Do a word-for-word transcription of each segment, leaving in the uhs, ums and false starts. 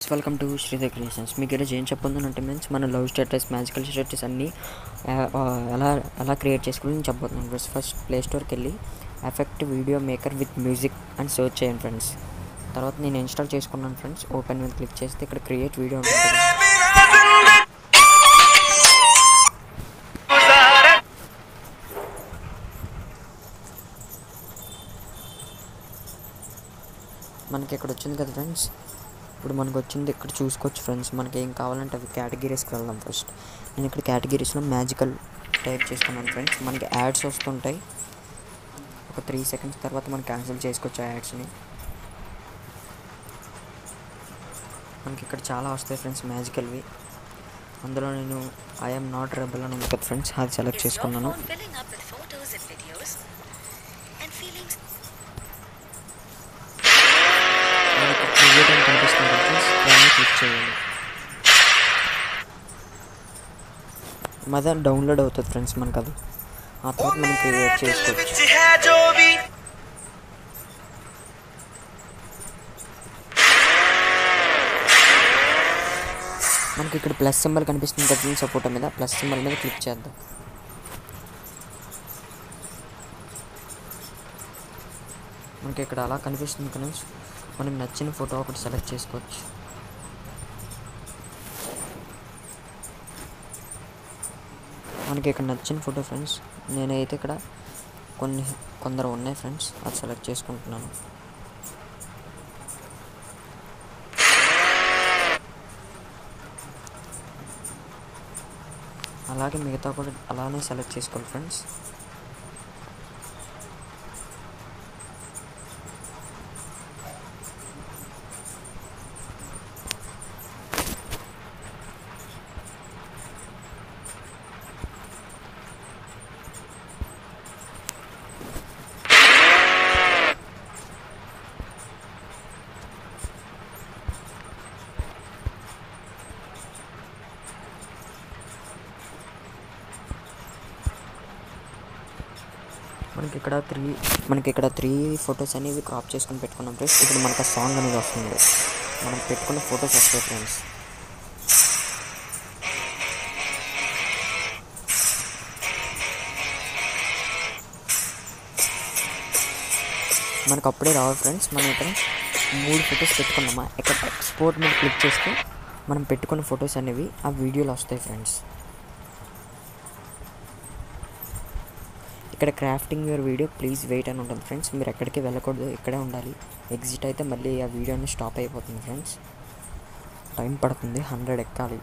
Welcome to Sridhar creations. మీకు ఈరోజు ఏం చెప్పబోతున్నానంటే మీన్స్ మన లవ్ స్టేటస్ మ్యాజికల్ స్టేటస్ అన్నీ ఎలా ఎలా క్రియేట్ చేసుకోవాలని చెప్పబోతున్నాను ఫ్రెండ్స్. ఫస్ట్ ప్లే స్టోర్కి వెళ్ళి effect video maker with music అని సెర్చ్ చేయండి ఫ్రెండ్స్. తర్వాత నేను ఇన్స్టాల్ చేసుకున్నాను ఫ్రెండ్స్. ఓపెన్ మీద క్లిక్ చేస్తే ఇక్కడ క్రియేట్ వీడియో ఉంటుంది. మనకి ఇక్కడ వచ్చింది కదా ఫ్రెండ్స్. ఇప్పుడు మనకు వచ్చింది ఇక్కడ చూసుకోవచ్చు ఫ్రెండ్స్. మనకి ఏం కావాలంటే అవి కేటగిరీస్కి వెళ్దాం. ఫస్ట్ నేను ఇక్కడ కేటగిరీస్లో మ్యాజికల్ టైప్ చేసుకున్నాను ఫ్రెండ్స్. మనకి యాడ్స్ వస్తుంటాయి. ఒక త్రీ సెకండ్స్ తర్వాత మనం క్యాన్సిల్ చేసుకోవచ్చు ఆ యాడ్స్ని. మనకి ఇక్కడ చాలా వస్తాయి ఫ్రెండ్స్ మ్యాజికల్వి. అందులో నేను ఐఎమ్ నాట్ రెబల్ అని ఉంది కదా ఫ్రెండ్స్, అది సెలెక్ట్ చేసుకున్నాను. క్రియేట్ అని కనిపిస్తుంది ఫ్రెండ్స్, దాన్ని క్లిక్ చేయాలి. మదర్ డౌన్లోడ్ అవుతుంది ఫ్రెండ్స్ మనకు అది. ఆ తర్వాత మనం క్రియేట్ చేసుకోవచ్చు. మనకి ఇక్కడ ప్లస్ సింబల్ కనిపిస్తుంది కదా ఫ్రెండ్స్, ఫోటో మీద ప్లస్ సింబల్ మీద క్లిక్ చేద్దాం. మనకి ఇక్కడ అలా కనిపిస్తుంది ఫ్రెండ్స్. మనకు నచ్చిన ఫోటో ఒకటి సెలెక్ట్ చేసుకోవచ్చు. మనకి ఇక్కడ నచ్చిన ఫోటో ఫ్రెండ్స్, నేనైతే ఇక్కడ కొన్ని కొందరు ఉన్నాయి ఫ్రెండ్స్, అది సెలెక్ట్ చేసుకుంటున్నాను. అలాగే మిగతా కూడా అలానే సెలెక్ట్ చేసుకోవాలి ఫ్రెండ్స్. మనకి ఇక్కడ త్రీ మనకి ఇక్కడ త్రీ ఫొటోస్ అనేవి క్రాప్ చేసుకొని పెట్టుకున్నాం ఫ్రెండ్స్. ఇప్పుడు మనకు ఆ సాంగ్ అనేది వస్తుంది. మనం పెట్టుకున్న ఫొటోస్ వస్తాయి ఫ్రెండ్స్. మనకు అప్పుడే రావాలి ఫ్రెండ్స్. మనం ఇక్కడ మూడు ఫొటోస్ పెట్టుకున్నామా, ఇక్కడ ఎక్స్పోర్ట్ మీద క్లిక్ చేస్తే మనం పెట్టుకున్న ఫొటోస్ అనేవి ఆ వీడియోలో వస్తాయి ఫ్రెండ్స్. ఇక్కడ crafting your video please wait అని ఉంటుంది ఫ్రెండ్స్. మీరు ఎక్కడికి వెళ్ళకూడదు, ఇక్కడే ఉండాలి. ఎగ్జిట్ అయితే మళ్ళీ ఆ వీడియోని స్టాప్ అయిపోతుంది ఫ్రెండ్స్. టైం పడుతుంది, హండ్రెడ్ ఎక్కాలి.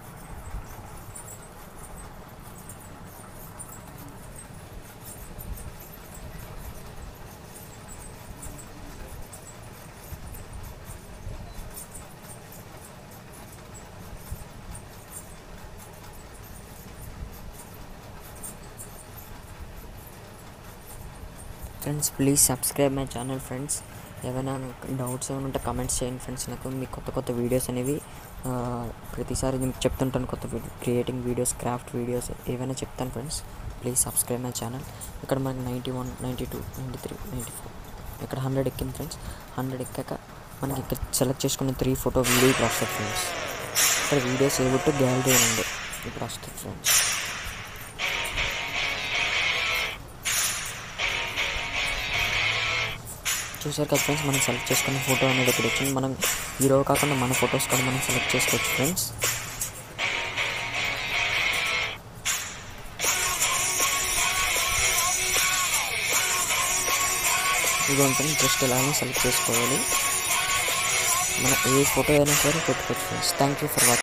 Friends please subscribe my channel friends. ఏమైనా డౌట్స్ ఏమైనా ఉంటే కమెంట్స్ చేయండి ఫ్రెండ్స్. నాకు మీ కొత్త కొత్త వీడియోస్ అనేవి ప్రతిసారి మీకు చెప్తుంటాను. కొత్త క్రియేటింగ్ వీడియోస్, క్రాఫ్ట్ వీడియోస్ ఏవైనా చెప్తాను friends. Please subscribe my channel. ఇక్కడ మనకి ninety one ninety two ninety three ninety four ఇక్కడ హండ్రెడ్ ఎక్కింది ఫ్రెండ్స్. హండ్రెడ్ ఎక్కాక మనకి ఇక్కడ సెలెక్ట్ చేసుకున్న త్రీ ఫోటో వీడియో ఇప్పుడు వస్తుంది ఫ్రెండ్స్. ఇక్కడ వీడియోస్ ఏబట్టు గ్యాలరీ ఉంది ఇప్పుడు వస్తుంది ఫ్రెండ్స్. చూసారు కదా ఫ్రెండ్స్, మనం సెలెక్ట్ చేసుకున్న ఫోటో అనేది ఇక్కడ వచ్చింది. మనం హీరో కాకుండా మన ఫొటోస్ కూడా మనం సెలెక్ట్ చేసుకోవచ్చు ఫ్రెండ్స్. ఇది ఉంటుంది, జస్ట్ ఇలానే సెలెక్ట్ చేసుకోవాలి. మన ఏ ఫోటో అయినా సరే పెట్టుకోవచ్చు friends. Thank you for watching.